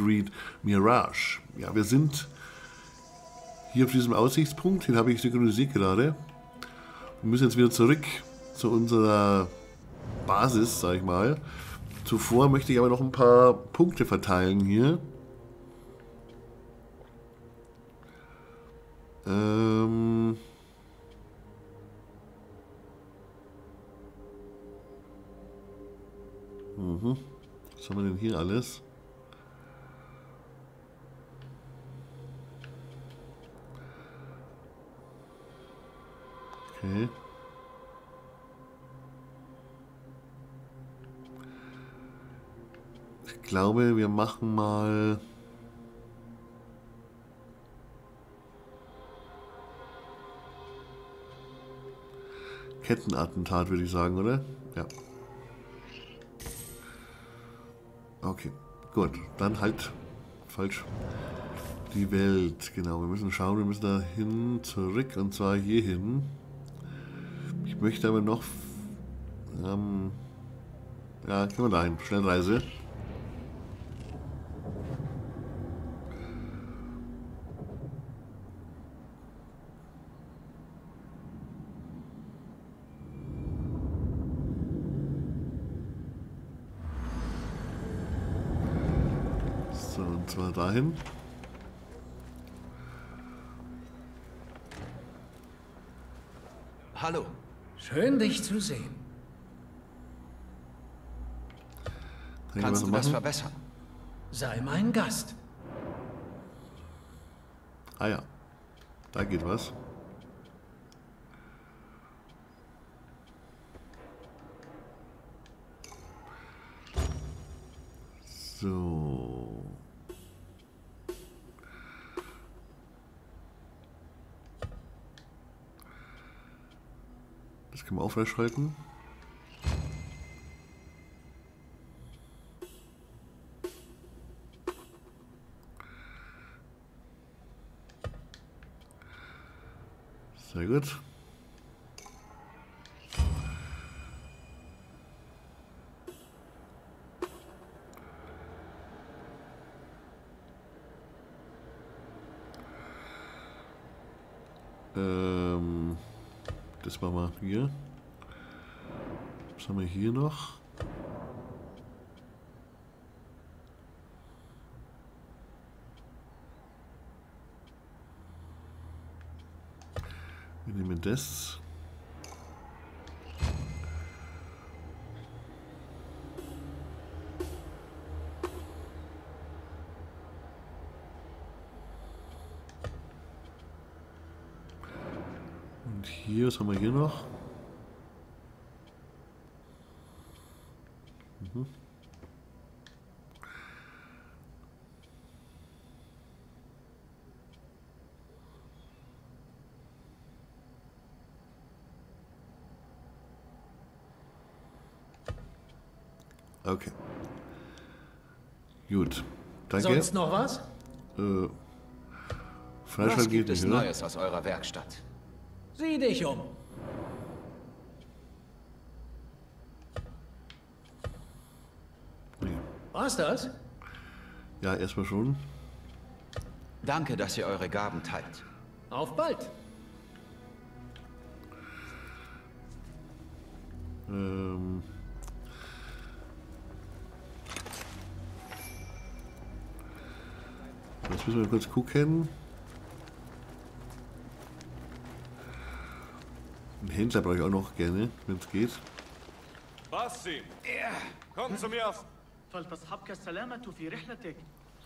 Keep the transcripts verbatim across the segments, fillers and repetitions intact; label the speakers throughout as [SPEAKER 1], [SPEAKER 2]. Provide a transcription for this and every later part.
[SPEAKER 1] Great Mirage. Ja, wir sind hier auf diesem Aussichtspunkt, den habe ich synchronisiert gerade. Wir müssen jetzt wieder zurück zu unserer Basis, sag ich mal. Zuvor möchte ich aber noch ein paar Punkte verteilen hier. Ähm... Mhm. Was haben wir denn hier alles? Okay. Ich glaube, wir machen mal... Kettenattentat, würde ich sagen, oder? Ja. Okay, gut. Dann halt falsch. Die Welt, genau. Wir müssen schauen, wir müssen da hin, zurück, und zwar hier hin. Ich möchte aber noch... Ähm, ja, können wir da hin. Schnellreise. So, und zwar dahin.
[SPEAKER 2] Hallo.
[SPEAKER 3] Schön, dich zu sehen.
[SPEAKER 1] Kann
[SPEAKER 2] Kannst du das
[SPEAKER 1] machen?
[SPEAKER 2] verbessern?
[SPEAKER 3] Sei mein Gast.
[SPEAKER 1] Ah ja, da geht was. So. Das können wir auch freischalten. Sehr gut. Ähm, das machen wir hier. Was haben wir hier noch? Wir nehmen das. Und hier, was haben wir hier noch? Mhm. Okay. Gut. Danke.
[SPEAKER 3] Sonst noch was?
[SPEAKER 1] Äh, Freischalt
[SPEAKER 2] Was
[SPEAKER 1] geht
[SPEAKER 2] gibt es
[SPEAKER 1] nicht, oder?
[SPEAKER 2] Neues aus eurer Werkstatt?
[SPEAKER 3] Sieh dich um.
[SPEAKER 1] Nee.
[SPEAKER 3] War's das?
[SPEAKER 1] Ja, erstmal schon.
[SPEAKER 2] Danke, dass ihr eure Gaben teilt.
[SPEAKER 3] Auf bald.
[SPEAKER 1] Ähm. Jetzt müssen wir kurz gucken. Einen Händler brauche ich auch noch gerne, wenn es geht.
[SPEAKER 4] Bassi, komm zu mir auf.
[SPEAKER 5] فلتصحبك السلامة في رحلتك.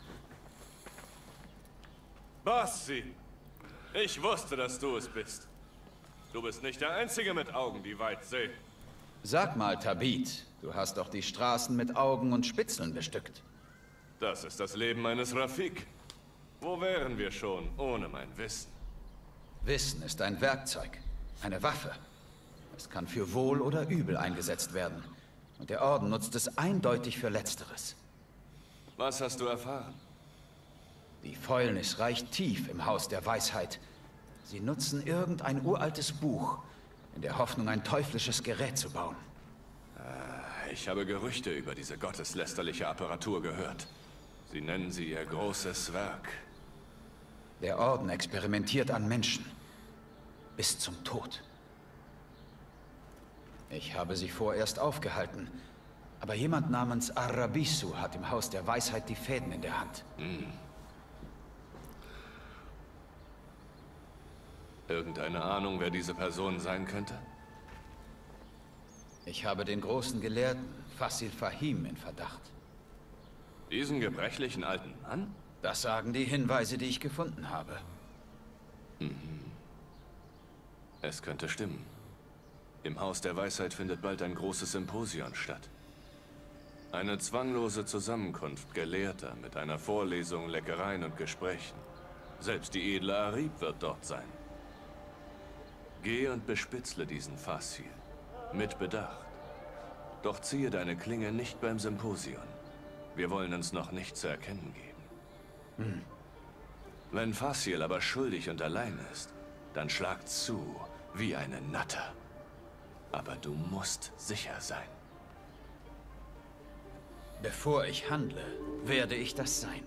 [SPEAKER 4] Bassi, ich wusste, dass du es bist. Du bist nicht der Einzige mit Augen, die weit sehen.
[SPEAKER 2] Sag mal, Tabit, du hast doch die Straßen mit Augen und Spitzeln bestückt.
[SPEAKER 4] Das ist das Leben eines Rafik. Wo wären wir schon ohne mein Wissen?
[SPEAKER 2] Wissen ist ein Werkzeug, eine Waffe. Es kann für Wohl oder Übel eingesetzt werden. Und der Orden nutzt es eindeutig für Letzteres.
[SPEAKER 4] Was hast du erfahren?
[SPEAKER 2] Die Fäulnis reicht tief im Haus der Weisheit. Sie nutzen irgendein uraltes Buch, in der Hoffnung, ein teuflisches Gerät zu bauen.
[SPEAKER 4] Ich habe Gerüchte über diese gotteslästerliche Apparatur gehört. Sie nennen sie ihr großes Werk.
[SPEAKER 2] Der Orden experimentiert an Menschen. Bis zum Tod. Ich habe sie vorerst aufgehalten. Aber jemand namens Arabisu hat im Haus der Weisheit die Fäden in der Hand.
[SPEAKER 4] Hm. Irgendeine Ahnung, wer diese Person sein könnte?
[SPEAKER 2] Ich habe den großen Gelehrten, Fasil Fahim, in Verdacht.
[SPEAKER 4] Diesen gebrechlichen alten Mann?
[SPEAKER 2] Das sagen die Hinweise, die ich gefunden habe.
[SPEAKER 4] Mhm. Es könnte stimmen. Im Haus der Weisheit findet bald ein großes Symposion statt. Eine zwanglose Zusammenkunft Gelehrter mit einer Vorlesung, Leckereien und Gesprächen. Selbst die edle Arib wird dort sein. Geh und bespitzle diesen Fasil. Mit Bedacht. Doch ziehe deine Klinge nicht beim Symposion. Wir wollen uns noch nicht zu erkennen geben. Hm. Wenn Fasil aber schuldig und allein ist, dann schlag zu wie eine Natter. Aber du musst sicher sein.
[SPEAKER 2] Bevor ich handle, werde ich das sein.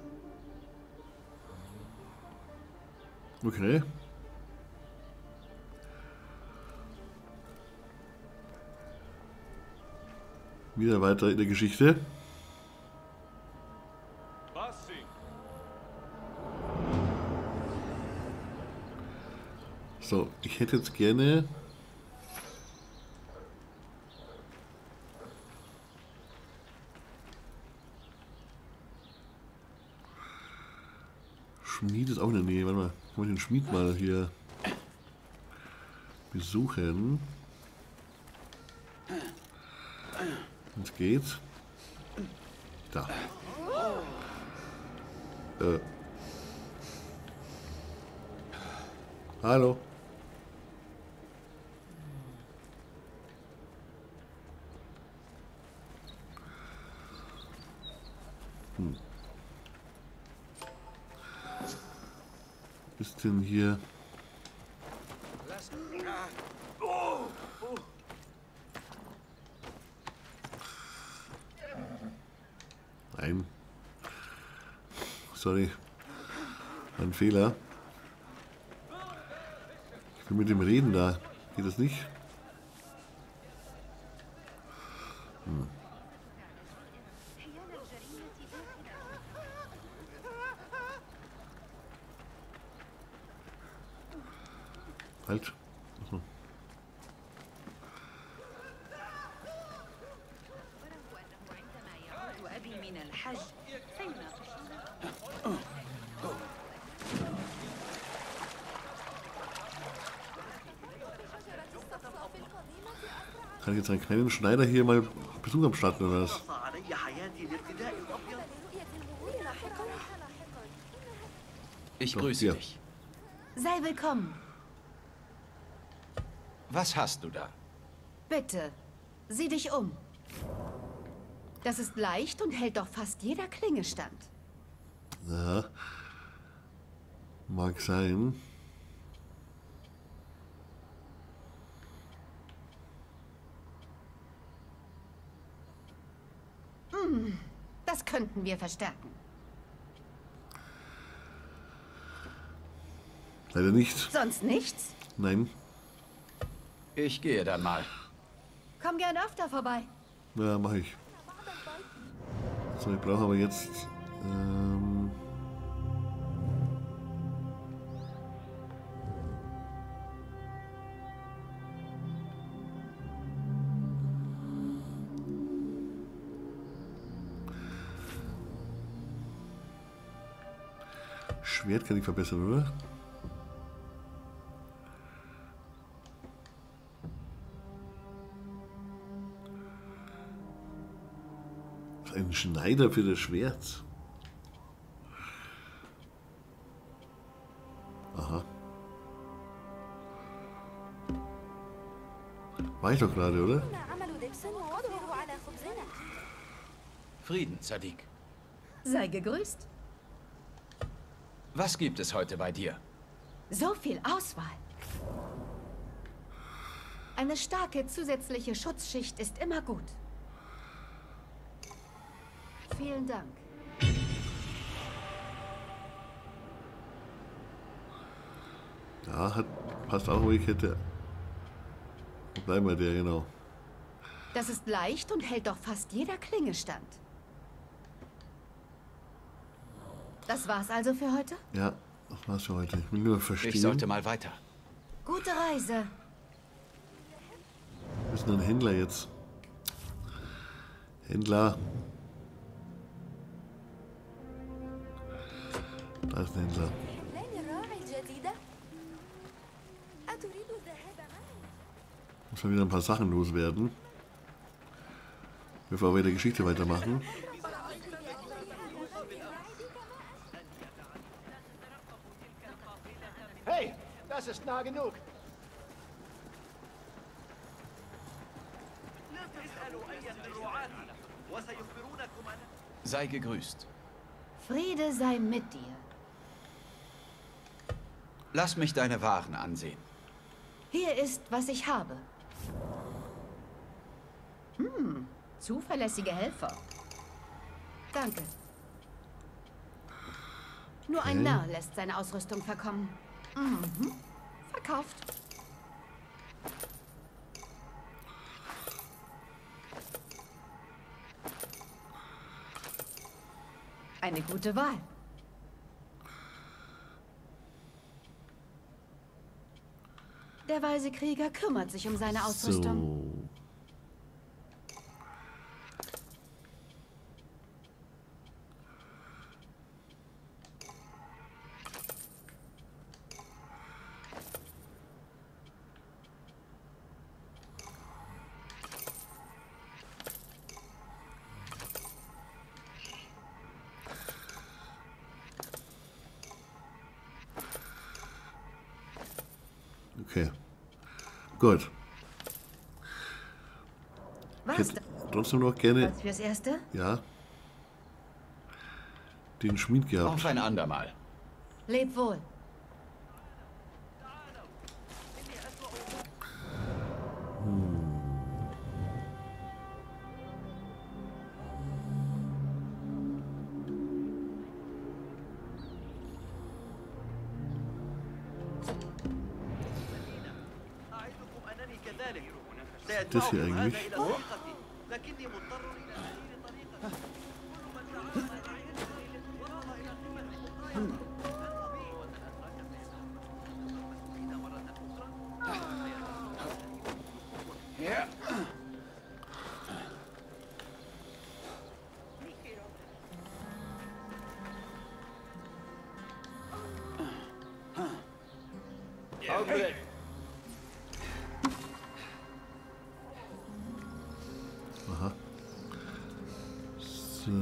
[SPEAKER 1] Okay. Wieder weiter in der Geschichte. So, ich hätte jetzt gerne Schmied ist auch in der Nähe. Warte mal, kann man den Schmied mal hier besuchen? Wenn's geht. Da. Äh. Hallo. Hm. Was ist denn hier? Nein. Sorry. Ein Fehler. Ich will mit dem reden da. Geht das nicht? Hm. Halt. Achso. Kann ich jetzt einen kleinen Schneider hier mal Besuch abstatten oder was?
[SPEAKER 2] Ich
[SPEAKER 1] Doch,
[SPEAKER 2] grüße
[SPEAKER 1] ja.
[SPEAKER 2] dich.
[SPEAKER 6] Sei willkommen.
[SPEAKER 2] Was hast du da?
[SPEAKER 6] Bitte, sieh dich um. Das ist leicht und hält doch fast jeder Klinge stand.
[SPEAKER 1] Ja. Mag sein.
[SPEAKER 6] Hm, das könnten wir verstärken.
[SPEAKER 1] Leider nicht.
[SPEAKER 6] Sonst nichts?
[SPEAKER 1] Nein.
[SPEAKER 2] Ich gehe dann mal.
[SPEAKER 6] Komm gern öfter vorbei.
[SPEAKER 1] Ja, mache ich. So, ich brauche aber jetzt... Ähm Schwert kann ich verbessern, oder? Ein Schneider für das Schwert. Aha. War ich doch gerade, oder?
[SPEAKER 2] Frieden, Sadiq.
[SPEAKER 6] Sei gegrüßt.
[SPEAKER 2] Was gibt es heute bei dir?
[SPEAKER 6] So viel Auswahl. Eine starke zusätzliche Schutzschicht ist immer gut. Vielen Dank.
[SPEAKER 1] Ja, hat, passt auch, wo ich hätte. Wo bleiben wir der, genau.
[SPEAKER 6] Das ist leicht und hält doch fast jeder Klinge stand. Das war's also für heute?
[SPEAKER 1] Ja, das war's für heute. Ich will nur verstehen.
[SPEAKER 2] Ich sollte mal weiter.
[SPEAKER 6] Gute Reise.
[SPEAKER 1] Wir müssen ein Händler jetzt. Händler. Da ist ein Händler. Muss man wieder ein paar Sachen loswerden. Bevor wir die Geschichte weitermachen.
[SPEAKER 7] Hey, das ist nah genug.
[SPEAKER 2] Sei gegrüßt.
[SPEAKER 6] Friede sei mit dir.
[SPEAKER 2] Lass mich deine Waren ansehen.
[SPEAKER 6] Hier ist, was ich habe. Hm, zuverlässige Helfer. Danke. Nur ein
[SPEAKER 1] Okay.
[SPEAKER 6] Narr lässt seine Ausrüstung verkommen. Mhm. Verkauft. Eine gute Wahl. Der weise Krieger kümmert sich um seine Ausrüstung.
[SPEAKER 1] So. Okay. Gut. Ich
[SPEAKER 6] Was?
[SPEAKER 1] hätte trotzdem noch gerne,
[SPEAKER 6] Was fürs Erste?
[SPEAKER 1] ja, den Schmied gehabt.
[SPEAKER 2] Auf ein andermal.
[SPEAKER 6] Leb wohl.
[SPEAKER 1] Das hier eigentlich?
[SPEAKER 2] Ja.
[SPEAKER 7] Augenblick.
[SPEAKER 1] Aha. So.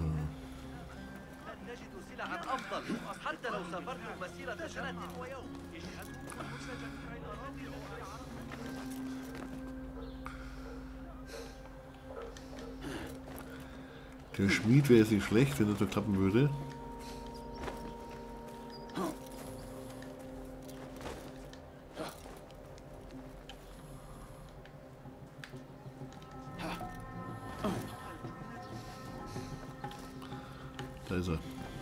[SPEAKER 5] نجد سلعا أفضل حتى لو سافرتم مسيرة سنة ويوم.
[SPEAKER 1] Der Schmied wäre jetzt nicht schlecht, wenn das so klappen würde. Da ist er.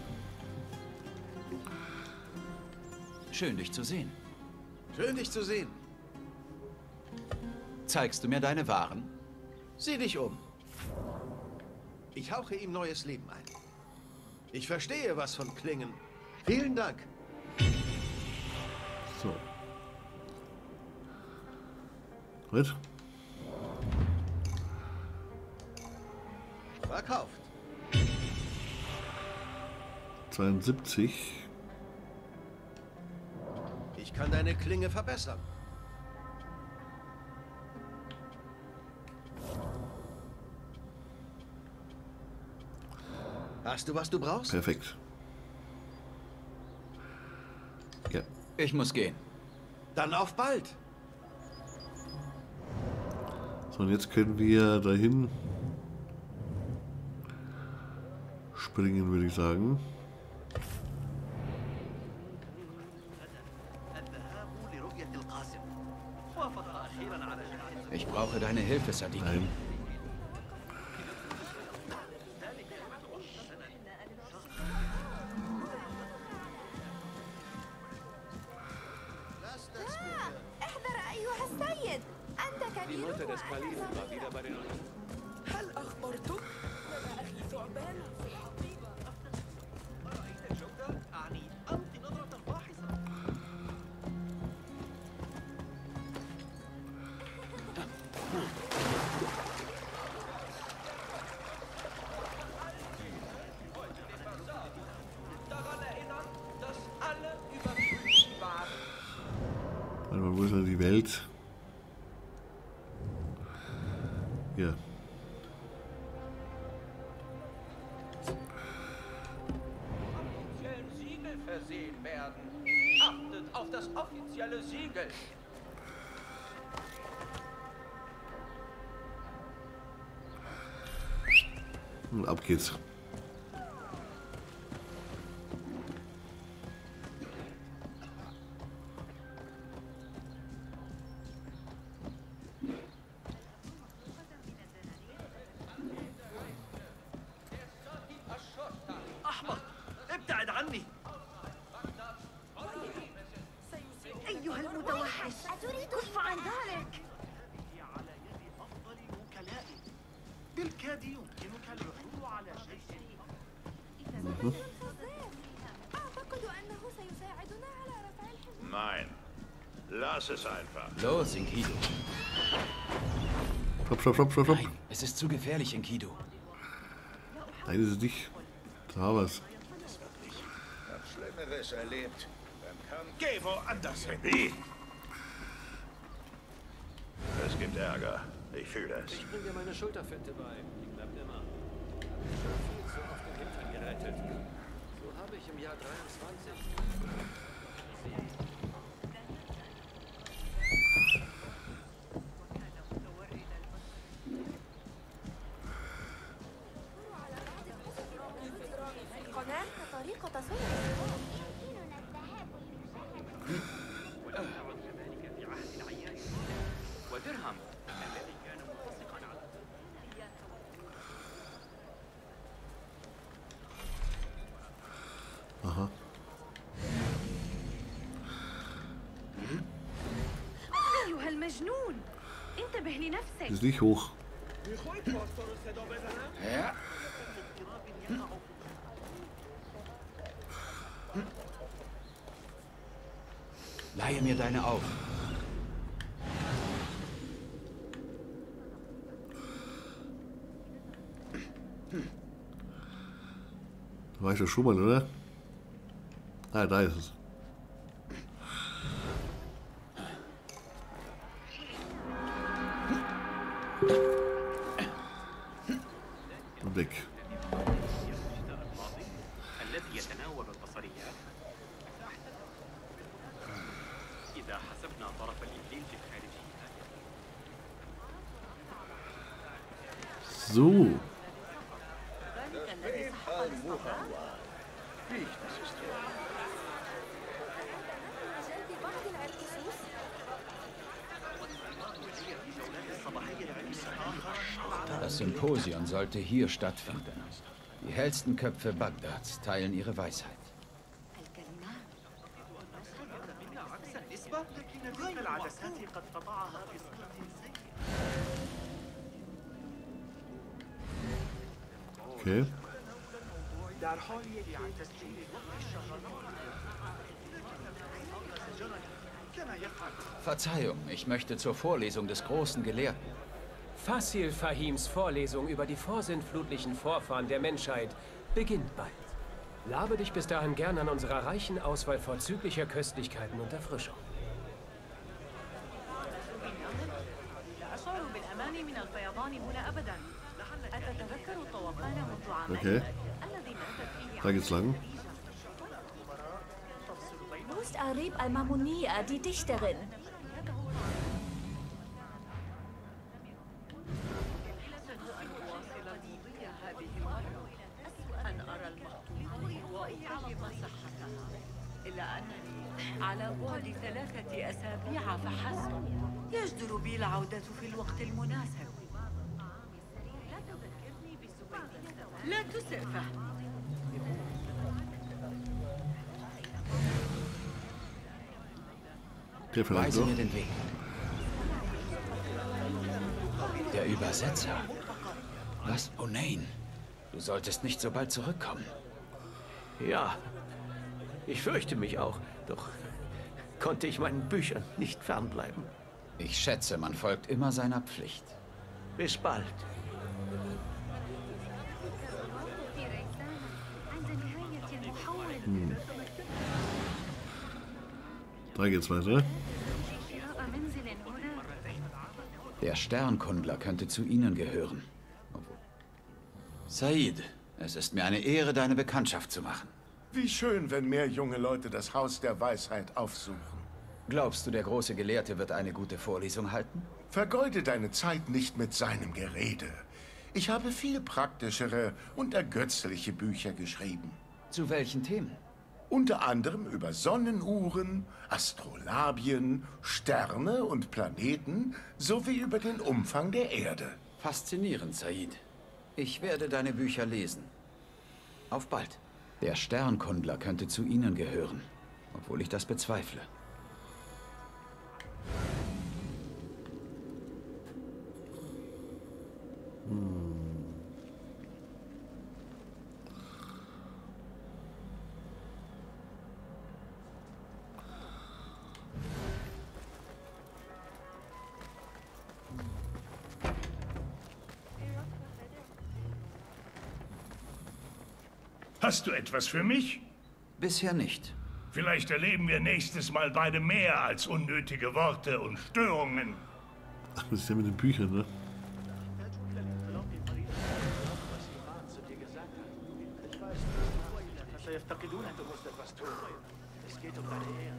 [SPEAKER 2] Schön, dich zu sehen.
[SPEAKER 8] Schön, dich zu sehen.
[SPEAKER 2] Zeigst du mir deine Waren?
[SPEAKER 8] Sieh dich um. Ich hauche ihm neues Leben ein. Ich verstehe was von Klingen. Vielen Dank.
[SPEAKER 1] So. Gut.
[SPEAKER 8] Verkauft.
[SPEAKER 1] zweiundsiebzig.
[SPEAKER 8] Ich kann deine Klinge verbessern. Hast du, was du brauchst?
[SPEAKER 1] Perfekt. Ja.
[SPEAKER 2] Ich muss gehen.
[SPEAKER 8] Dann auf bald.
[SPEAKER 1] So, und jetzt können wir dahin springen, würde ich sagen.
[SPEAKER 2] Ich brauche deine Hilfe, Sadiq.
[SPEAKER 4] des Kalifen war wieder bei den...
[SPEAKER 1] Warte mal, wo ist denn die Welt? Hier.
[SPEAKER 5] Offiziellen Siegel versehen werden. Achtet auf das offizielle Siegel.
[SPEAKER 1] Und ab geht's.
[SPEAKER 5] أحمق ابتعد عني.
[SPEAKER 6] أيها المتوحش كف عن ذلك.
[SPEAKER 7] على يد أفضل وكلائي. بالكاد يمكنك العثور على شيء.
[SPEAKER 9] أعتقد أنه سيساعدنا على رفع الحمل.
[SPEAKER 8] Nein. Lass es einfach.
[SPEAKER 2] Los, Enkidu.
[SPEAKER 1] Stopp, stopp, stopp, stopp, stopp.
[SPEAKER 2] Nein, es ist zu gefährlich, Enkidu.
[SPEAKER 1] Nein, das ist nicht. Da haben wir's.
[SPEAKER 8] Hab Schlimmeres erlebt. Beim Kampf. Geh woanders hin. Es gibt Ärger. Ich fühle das.
[SPEAKER 3] Ich bring dir meine Schulterfinte bei. Die klappt immer. Ich habe viel zu oft den Hintern gerettet. So habe ich im Jahr dreiundzwanzig...
[SPEAKER 9] هناك طريقة صنع
[SPEAKER 5] ودرهم الذي كان ملتصقا على
[SPEAKER 1] Aha.
[SPEAKER 6] أيها المجنون انتبه لنفسك.
[SPEAKER 1] Ist nicht hoch.
[SPEAKER 2] Ja. Leihe mir deine Augen.
[SPEAKER 1] Da war ich doch schon mal, oder? Ah, da ist es. Und weg.
[SPEAKER 5] الذي يتناول البصريات. إذا حسبنا طرف الإنجيل في الخارجية.
[SPEAKER 1] So.
[SPEAKER 2] Das Symposion sollte hier stattfinden. Die hellsten Köpfe Bagdads teilen ihre Weisheit.
[SPEAKER 7] العدسات قد قطعها بصورة سيئة.
[SPEAKER 1] Okay.
[SPEAKER 7] در حال تسجيل وقت الشهرات كما يفعل.
[SPEAKER 2] Verzeihung, ich möchte zur Vorlesung des großen Gelehrten.
[SPEAKER 3] Fasil Fahims Vorlesung über die vorsintflutlichen Vorfahren der Menschheit beginnt bald. Labe dich bis dahin gern an unserer reichen Auswahl vorzüglicher Köstlichkeiten und Erfrischung.
[SPEAKER 1] Okay. Da geht's lang.
[SPEAKER 9] Wo ist Arib al-Mamunia, die Dichterin?
[SPEAKER 10] على بعد ثلاثة أسابيع فحسب يجدر بي العودة في الوقت المناسب. لا تسئ فهمي.
[SPEAKER 2] Weise mir den Weg. Der Übersetzer. Was? Onain, du solltest nicht so bald zurückkommen.
[SPEAKER 3] Ja, ich fürchte mich auch. Doch konnte ich meinen Büchern nicht fernbleiben.
[SPEAKER 2] Ich schätze, man folgt immer seiner Pflicht.
[SPEAKER 3] Bis bald.
[SPEAKER 1] Hm. Da geht's weiter.
[SPEAKER 2] Der Sternkundler könnte zu Ihnen gehören. Said, es ist mir eine Ehre, deine Bekanntschaft zu machen.
[SPEAKER 11] Wie schön, wenn mehr junge Leute das Haus der Weisheit aufsuchen.
[SPEAKER 2] Glaubst du, der große Gelehrte wird eine gute Vorlesung halten?
[SPEAKER 11] Vergeude deine Zeit nicht mit seinem Gerede. Ich habe viel praktischere und ergötzliche Bücher geschrieben.
[SPEAKER 2] Zu welchen Themen?
[SPEAKER 11] Unter anderem über Sonnenuhren, Astrolabien, Sterne und Planeten sowie über den Umfang der Erde.
[SPEAKER 2] Faszinierend, Said. Ich werde deine Bücher lesen. Auf bald. Der Sternkundler könnte zu Ihnen gehören, obwohl ich das bezweifle.
[SPEAKER 1] Hm.
[SPEAKER 12] Hast du etwas für mich?
[SPEAKER 2] Bisher nicht.
[SPEAKER 12] Vielleicht erleben wir nächstes Mal beide mehr als unnötige Worte und Störungen.
[SPEAKER 1] Ach, das ist ja mit den Büchern, ne?
[SPEAKER 7] Es geht um deine Ehre.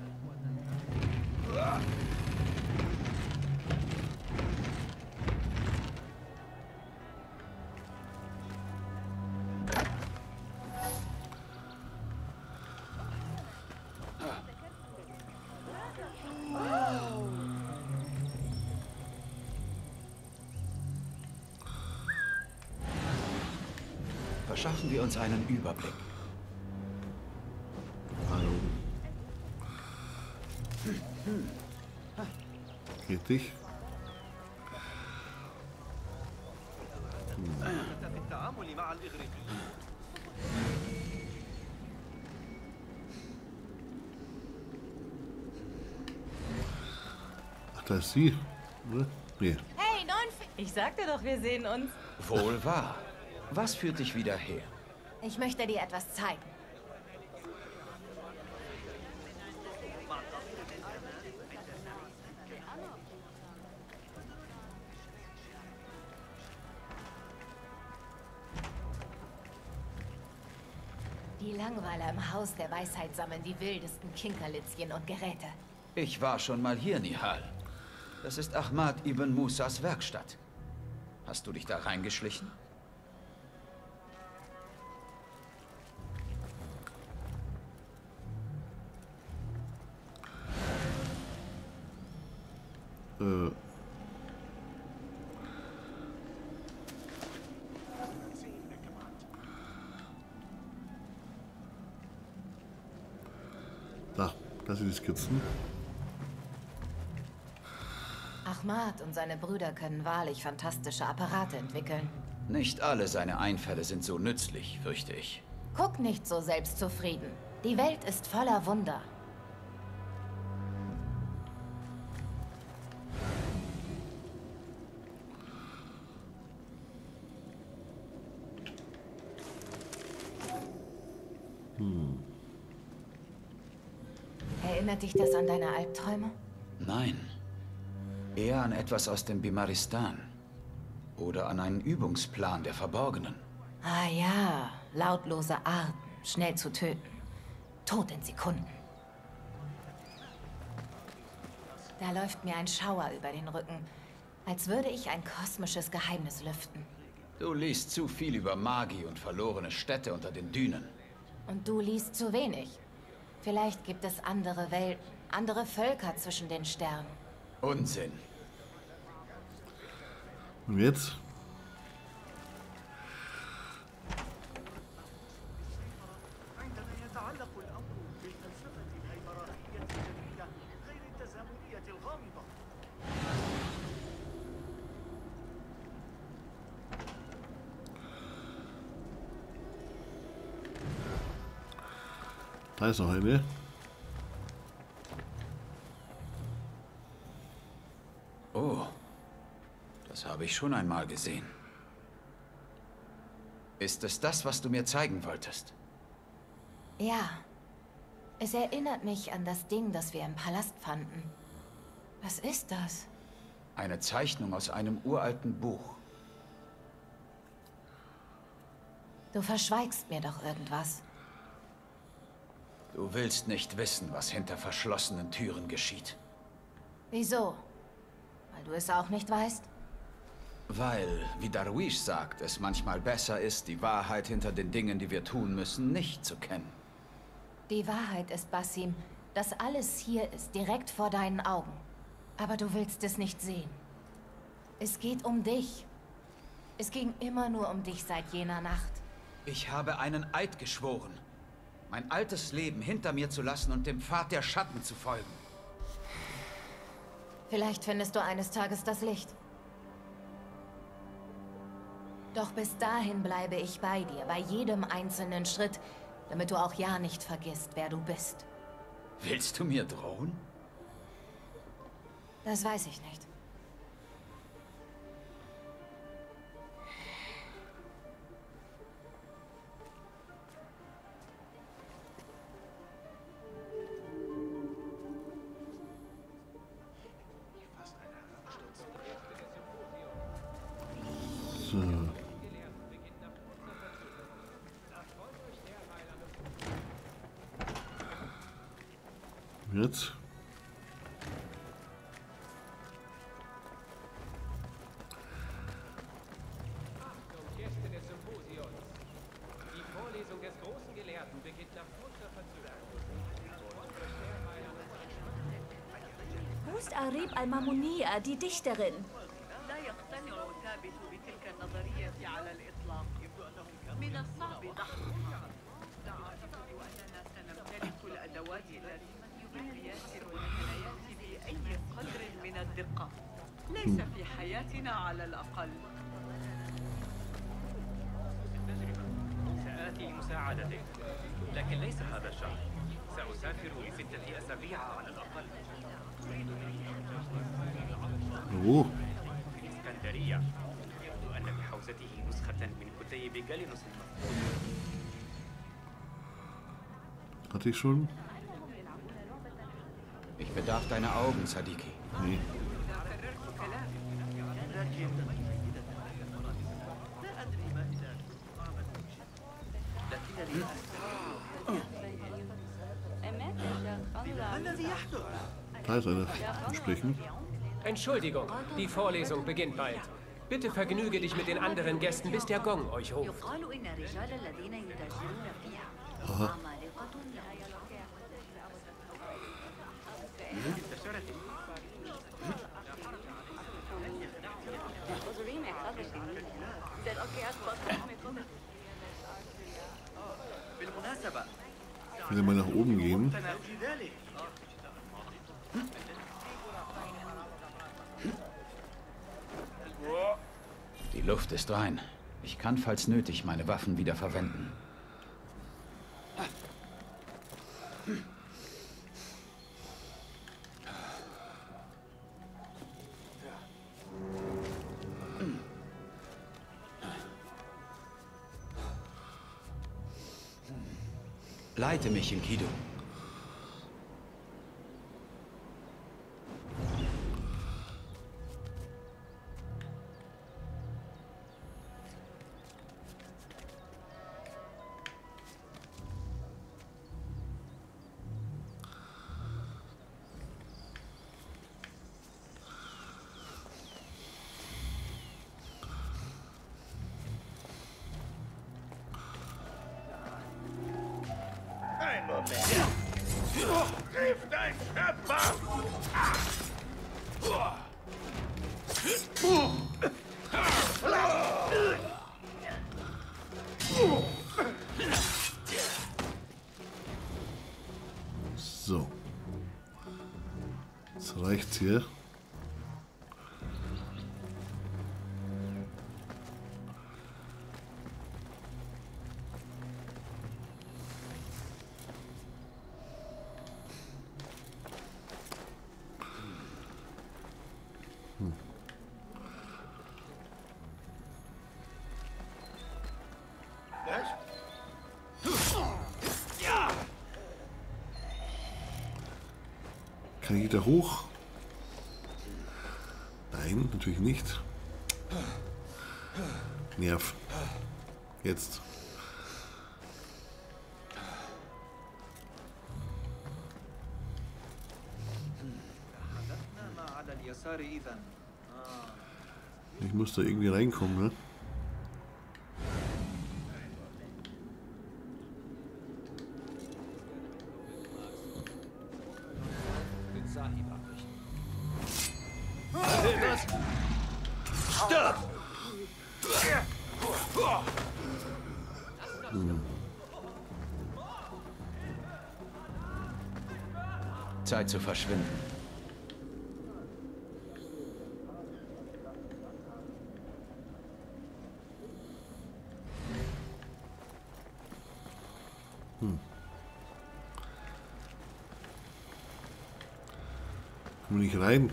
[SPEAKER 2] Verschaffen wir uns einen Überblick.
[SPEAKER 1] Hallo. Geht dich? Hm. Ach, da ist sie. Oder? Nee.
[SPEAKER 13] Hey, neun... Ich sagte doch, wir sehen uns.
[SPEAKER 2] Wohl wahr. Was führt dich wieder her?
[SPEAKER 6] Ich möchte dir etwas zeigen. Die Langweiler im Haus der Weisheit sammeln die wildesten Kinkerlitzchen und Geräte.
[SPEAKER 2] Ich war schon mal hier, Nihal. Das ist Ahmad ibn Musas Werkstatt. Hast du dich da reingeschlichen?
[SPEAKER 1] Äh. Da, das sind die Skizzen.
[SPEAKER 6] Ahmad und seine Brüder können wahrlich fantastische Apparate entwickeln.
[SPEAKER 2] Nicht alle seine Einfälle sind so nützlich, fürchte ich.
[SPEAKER 6] Guck nicht so selbstzufrieden. Die Welt ist voller Wunder.
[SPEAKER 1] Hm.
[SPEAKER 6] Erinnert dich das an deine Albträume?
[SPEAKER 2] Nein. Eher an etwas aus dem Bimaristan. Oder an einen Übungsplan der Verborgenen.
[SPEAKER 6] Ah ja, lautlose Arten, schnell zu töten. Tod in Sekunden. Da läuft mir ein Schauer über den Rücken, als würde ich ein kosmisches Geheimnis lüften.
[SPEAKER 2] Du liest zu viel über Magie und verlorene Städte unter den Dünen.
[SPEAKER 6] Und du liest zu wenig. Vielleicht gibt es andere Welten, andere Völker zwischen den Sternen.
[SPEAKER 2] Unsinn.
[SPEAKER 1] Und jetzt? Da ist noch eine.
[SPEAKER 2] Oh, das habe ich schon einmal gesehen. Ist es das, was du mir zeigen wolltest?
[SPEAKER 14] Ja. Es erinnert mich an das Ding, das wir im Palast fanden. Was ist das?
[SPEAKER 2] Eine Zeichnung aus einem uralten Buch.
[SPEAKER 14] Du verschweigst mir doch irgendwas.
[SPEAKER 2] Du willst nicht wissen, was hinter verschlossenen Türen geschieht.
[SPEAKER 14] Wieso? Weil du es auch nicht weißt?
[SPEAKER 2] Weil, wie Darwish sagt, es manchmal besser ist, die Wahrheit hinter den Dingen, die wir tun müssen, nicht zu kennen.
[SPEAKER 14] Die Wahrheit ist, Basim, dass alles hier ist, direkt vor deinen Augen. Aber du willst es nicht sehen. Es geht um dich. Es ging immer nur um dich seit jener Nacht.
[SPEAKER 2] Ich habe einen Eid geschworen, mein altes Leben hinter mir zu lassen und dem Pfad der Schatten zu folgen.
[SPEAKER 14] Vielleicht findest du eines Tages das Licht. Doch bis dahin bleibe ich bei dir, bei jedem einzelnen Schritt, damit du auch ja nicht vergisst, wer du bist.
[SPEAKER 2] Willst du mir drohen?
[SPEAKER 14] Das weiß ich nicht.
[SPEAKER 1] So. Jetzt.
[SPEAKER 3] Gäste des Symposions. Die Vorlesung des großen Gelehrten beginnt nach kurzer Verzögerung.
[SPEAKER 9] Wo ist Arib al-Mamunia, die Dichterin?
[SPEAKER 10] لا يقتنع ثابت بتلك النظرية على الإطلاق. من الصعب دحضها. أعتقد أننا سنمتلك الأدوات التي ييسر الحياة بأي قدر من الدقة. ليس في حياتنا على الأقل.
[SPEAKER 15] سآتي لمساعدتك، لكن ليس هذا الشهر. سأسافر لستة أسابيع على الأقل. أريد
[SPEAKER 1] Oh.
[SPEAKER 15] في الإسكندرية. يبدو أن بحوزته نسخة من كتيب جالينوس.
[SPEAKER 1] Hatte ich schon?
[SPEAKER 2] Ich bedarf deiner Augen, Sadiki.
[SPEAKER 1] Nee. Da ist einer. Sprechen.
[SPEAKER 3] Entschuldigung, die Vorlesung beginnt bald. Bitte vergnüge dich mit den anderen Gästen, bis der Gong euch ruft.
[SPEAKER 1] Aha. Ich will mal nach oben gehen.
[SPEAKER 2] Die Luft ist rein. Ich kann, falls nötig, meine Waffen wieder verwenden. Leite mich, Enkidu.
[SPEAKER 12] Ein Moment. Griff dein Schöpfer!
[SPEAKER 1] So. Jetzt reicht's hier. Kann ich da hoch? Nein, natürlich nicht. Nerv. Jetzt. Ich muss da irgendwie reinkommen, ne?
[SPEAKER 2] Stirb!
[SPEAKER 1] Hm.
[SPEAKER 2] Zeit zu verschwinden.
[SPEAKER 1] Hm. Komm nicht rein.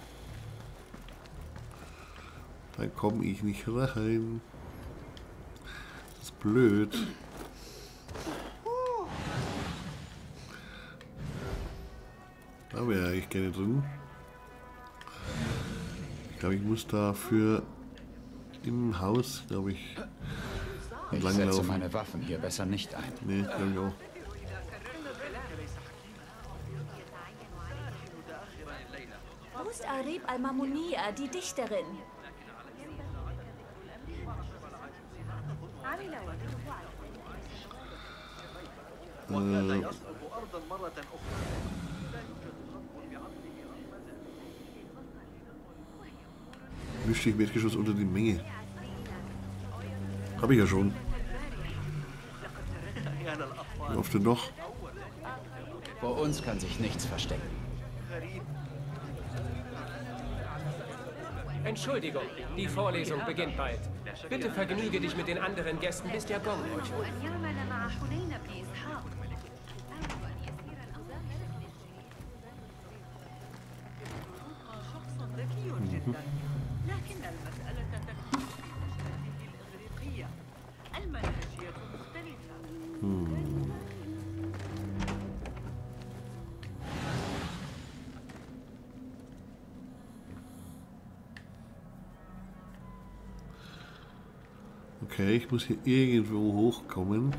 [SPEAKER 1] Dann komme ich nicht rein. Das ist blöd. Da wäre ich gerne drin. Ich glaube, ich muss dafür im Haus, glaube ich,
[SPEAKER 2] Ich
[SPEAKER 1] langlaufen.
[SPEAKER 2] setze meine Waffen hier besser nicht ein.
[SPEAKER 1] Nee, glaube ich auch.
[SPEAKER 16] Wo ist Arib al-Mamunia, die Dichterin?
[SPEAKER 1] Äh, Mischte ich im Erdgeschoss unter die Menge. Habe ich ja schon. Wie oft denn noch?
[SPEAKER 2] Vor uns kann sich nichts verstecken.
[SPEAKER 3] Entschuldigung, die Vorlesung beginnt bald. Bitte vergnüge dich mit den anderen Gästen, bis der Gong euch holt.
[SPEAKER 10] لكن المسألة تكمن في الإغريقية. المنهجية مختلفة.
[SPEAKER 1] Okay, ich muss hier irgendwo hochkommen.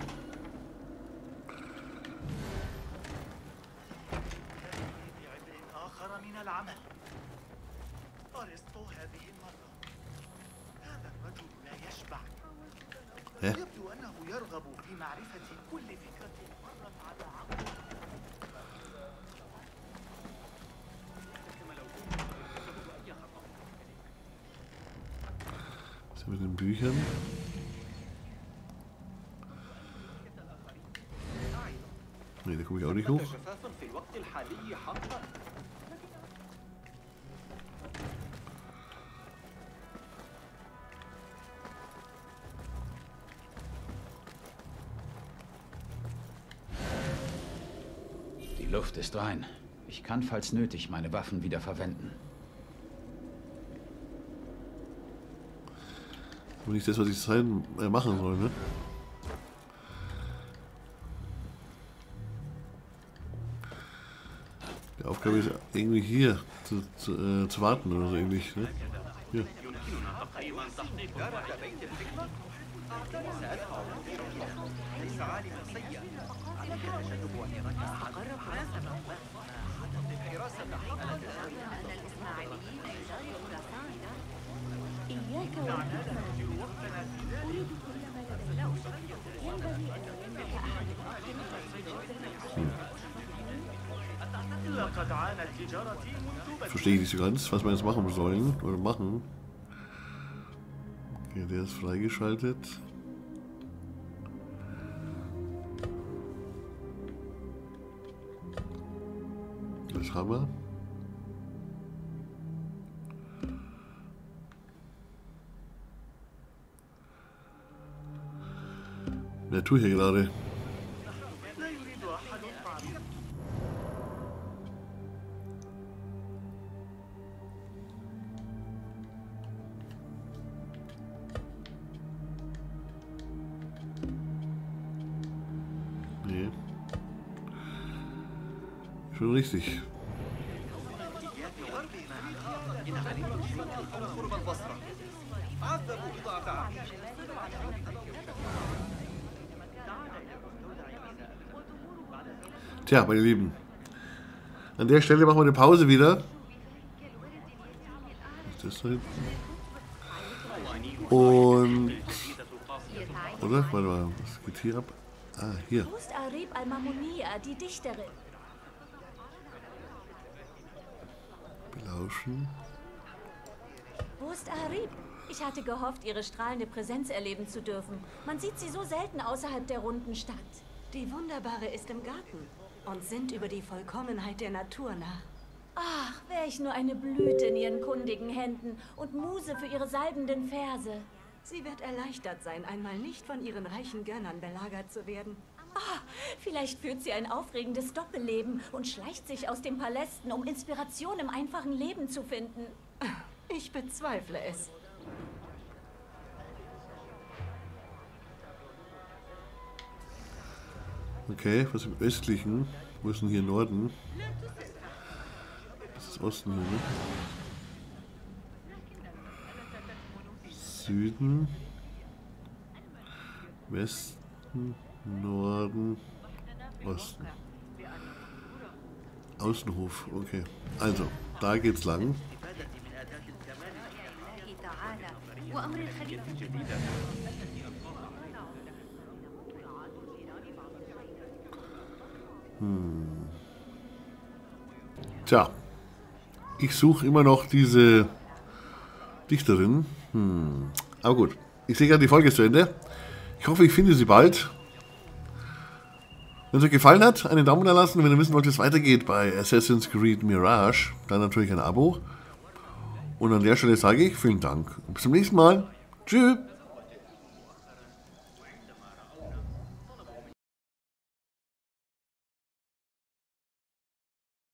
[SPEAKER 1] Hä?
[SPEAKER 7] يبدو أنه يرغب في معرفة كل فكرة مرت على عقله.
[SPEAKER 1] Was haben wir mit den Büchern? Ne, da komme ich auch nicht hoch.
[SPEAKER 5] في الوقت الحالي حقا.
[SPEAKER 2] Die Luft ist rein. Ich kann, falls nötig, meine Waffen wieder verwenden.
[SPEAKER 1] Aber nicht das, was ich sein, äh, machen soll, ne? Die Aufgabe ist irgendwie hier zu, zu, äh, zu warten oder so ähnlich, ne? Hier.
[SPEAKER 16] إياك والحكمة. أريد كل ما لدي. ينبغي أن يملك أحد
[SPEAKER 7] لقد عانت تجارتي منذ
[SPEAKER 1] Verstehe ich nicht so ganz, was wir jetzt machen sollen oder machen. Okay, der ist freigeschaltet. Das haben wir. Wer tue ich hier gerade? Nee. Schon richtig. Tja, meine Lieben, an der Stelle machen wir eine Pause wieder. Was ist das da hinten? Und... Oder? Warte mal, was geht hier ab? Ah, hier.
[SPEAKER 16] Wo ist Arib al-Mamunia, die Dichterin?
[SPEAKER 1] Belauschen.
[SPEAKER 16] Wo ist Arib? Ich hatte gehofft, ihre strahlende Präsenz erleben zu dürfen. Man sieht sie so selten außerhalb der runden Stadt.
[SPEAKER 17] Die Wunderbare ist im Garten und sinnt über die Vollkommenheit der Natur nach.
[SPEAKER 16] Ach, wäre ich nur eine Blüte in ihren kundigen Händen und Muse für ihre salbenden Verse.
[SPEAKER 17] Sie wird erleichtert sein, einmal nicht von ihren reichen Gönnern belagert zu werden.
[SPEAKER 16] Ah, vielleicht führt sie ein aufregendes Doppelleben und schleicht sich aus den Palästen, um Inspiration im einfachen Leben zu finden.
[SPEAKER 17] Ich bezweifle es.
[SPEAKER 1] Okay, was im Östlichen? Wo ist denn hier Norden? Das ist Osten hier, ne? Süden, Westen, Norden, Osten. Außenhof, okay. Also, da geht's lang. Hm. Tja, ich suche immer noch diese Dichterin. Hm. Aber gut, ich sehe gerade, die Folge ist zu Ende. Ich hoffe, ich finde sie bald. Wenn es euch gefallen hat, einen Daumen da lassen. Wenn ihr wissen wollt, wie es weitergeht bei Assassin's Creed Mirage, dann natürlich ein Abo. Und an der Stelle sage ich vielen Dank und bis zum nächsten Mal. Tschüss.